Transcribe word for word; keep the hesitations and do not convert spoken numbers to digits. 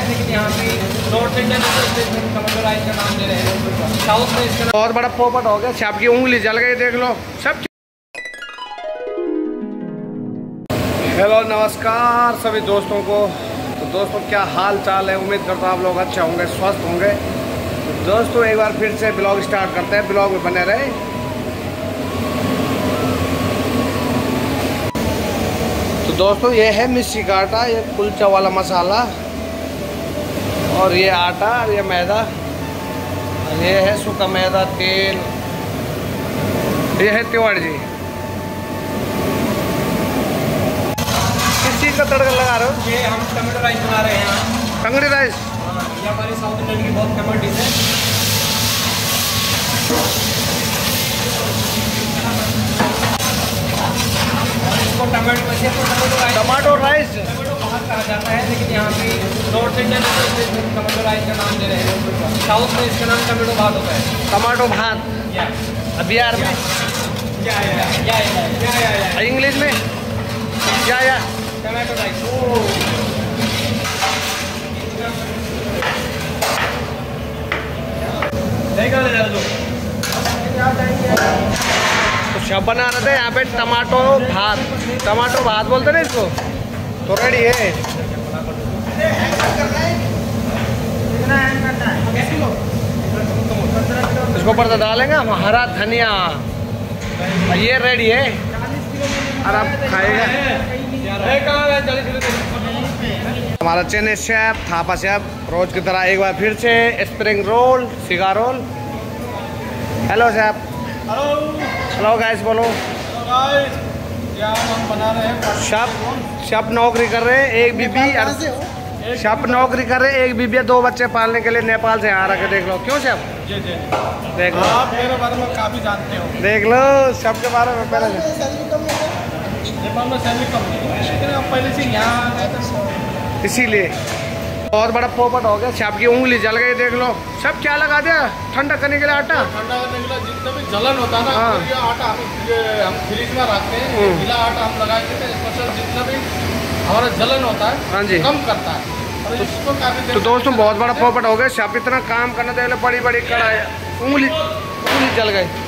है, लेकिन यहाँ पे नॉर्थ इंडियन टमाटो राइस का नाम ले रहे हैं, साउथ में इसका बहुत बड़ा पोपट हो गया। शेफ की उंगली जल गई, देख लो सब। हेलो नमस्कार सभी दोस्तों को। तो दोस्तों क्या हाल चाल है, उम्मीद करता हूँ आप लोग अच्छे होंगे, स्वस्थ होंगे। तो दोस्तों एक बार फिर से ब्लॉग स्टार्ट करते हैं, ब्लॉग में बने रहे। तो दोस्तों ये है मिर्ची का आटा, ये कुलचा वाला मसाला, और ये आटा और ये मैदा, ये है सूखा मैदा, तेल, ये है तिवाड़ जी। किस चीज़ का तड़का लगा रहे हो? ये हम टमाटो राइस बना रहे हैं यहाँ। टंगड़ी राइस, ये हमारी साउथ इंडियन की बहुत फेमस डिश है। और इसको टमाटो वैसे तो tomato rice tomato rice tomato भात कहा जाता है, लेकिन यहाँ पे नॉर्थ इंडियन टमाटो राइस का नाम ले रहे हैं, साउथ में इसका नाम टमाटो भात होता है। टमाटो भात या बिहार में या या या या या इंग्लिश में क्या या टमाटो राइस। तो सब बना रहे थे यहाँ पे टमाटो भात, टमाटो भात बोलते ना इसको। तो रेडी है, इसको ऊपर से डालेंगे हम हरा धनिया, ये रेडी है। और आप खाएगा हमारा चेन्नई शेफ, थापा शेफ, रोज की तरह एक बार फिर से स्प्रिंग रोल, सिगा roll. Hello chef. Hello hello guys बोलो। गाइस, क्या हम बना रहे हैं? शेफ शेफ नौकरी कर रहे हैं, एक बीबी शेफ नौकरी कर रहे हैं, एक बीबी दो बच्चे पालने के लिए नेपाल से यहाँ रखे। देख लो क्यों शेफ? जी जी, देख लो, आप मेरे बारे में काफ़ी जानते हो। देख लो शेफ के बारे में पहले नेपाल में सैलरी कम है, लेकिन आप पहले से यहाँ आ गए तो इसीलिए बहुत बड़ा पोपट हो गया। शेफ की उंगली जल गई, देख लो शेफ। क्या लगा दिया ठंडा करने के लिए आटा? ठंडा करने के लिए जितना भी जलन होता है ना, हाँ। तो ये आटा हम हम फ्रिज में रखते हैं, गीला आटा हम लगा के स्पेशल जितना भी हमारा जलन होता है, हाँ जी, कम करता है। और इसको काफी तो दोस्तों बहुत बड़ा पोपट हो गया। शेफ इतना काम करना, देख लो, बड़ी बड़ी कढ़ाई, उंगली उंगली जल गई।